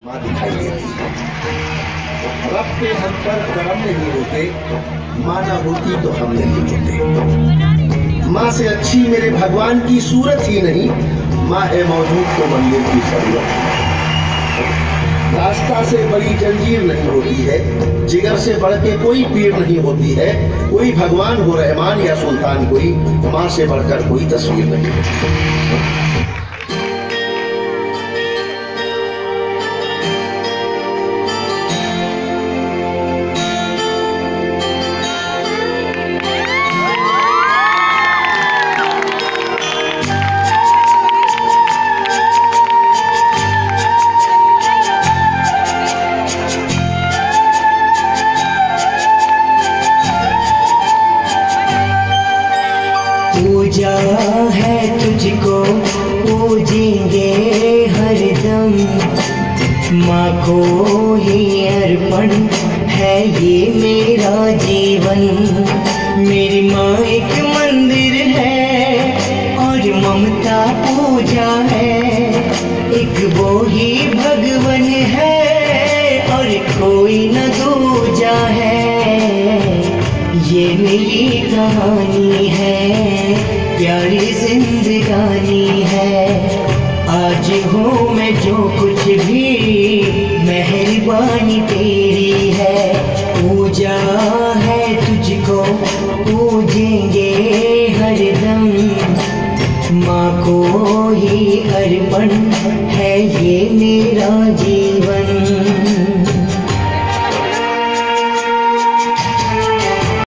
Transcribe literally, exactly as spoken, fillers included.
माँ दिखाई देती है। रब पे हम पर करम नहीं होते, माँ न होती तो हम नहीं होते। माँ से अच्छी मेरे भगवान की सूरत ही नहीं, माँ है मौजूद तो मंदिर की जरूरत। रास्ता से बड़ी जंजीर नहीं होती है, जिगर से बढ़ के कोई पीर नहीं होती है। कोई भगवान हो रहमान या सुल्तान, कोई माँ से बढ़कर कोई तस्वीर नहीं होती। पूजा है तुझको पूजेंगे हरदम, माँ को ही अर्पण है ये मेरा जीवन। मेरी माँ एक मंदिर है और ममता पूजा है, एक वो ही भगवन है और कोई न दूजा है। ये मेरी कहानी है, प्यारी जिंदगानी है। आज हूँ मैं जो कुछ भी, मेहरबानी तेरी है। पूजा है तुझको पूजेंगे हरदम, माँ को ही अर्पण है ये मेरा जीवन।